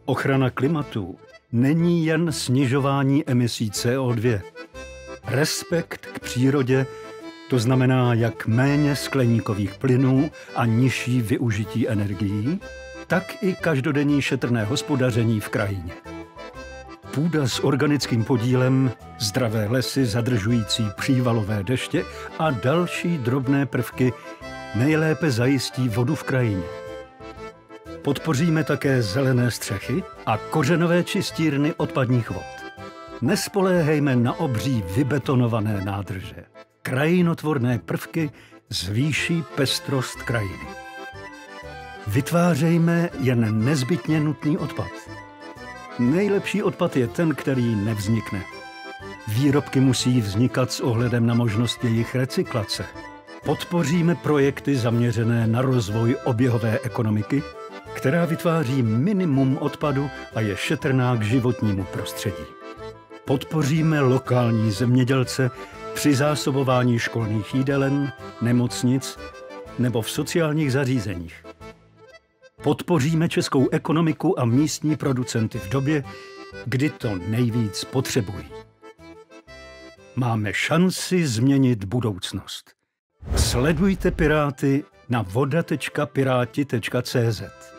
Ochrana klimatu není jen snižování emisí CO2. Respekt k přírodě, to znamená jak méně skleníkových plynů a nižší využití energií, tak i každodenní šetrné hospodaření v krajině. Půda s organickým podílem, zdravé lesy zadržující přívalové deště a další drobné prvky nejlépe zajistí vodu v krajině. Podpoříme také zelené střechy a kořenové čistírny odpadních vod. Nespoléhejme na obří vybetonované nádrže. Krajinotvorné prvky zvýší pestrost krajiny. Vytvářejme jen nezbytně nutný odpad. Nejlepší odpad je ten, který nevznikne. Výrobky musí vznikat s ohledem na možnost jejich recyklace. Podpoříme projekty zaměřené na rozvoj oběhové ekonomiky, která vytváří minimum odpadu a je šetrná k životnímu prostředí. Podpoříme lokální zemědělce při zásobování školních jídelen, nemocnic nebo v sociálních zařízeních. Podpoříme českou ekonomiku a místní producenty v době, kdy to nejvíc potřebují. Máme šanci změnit budoucnost. Sledujte Piráty na voda.piráti.cz.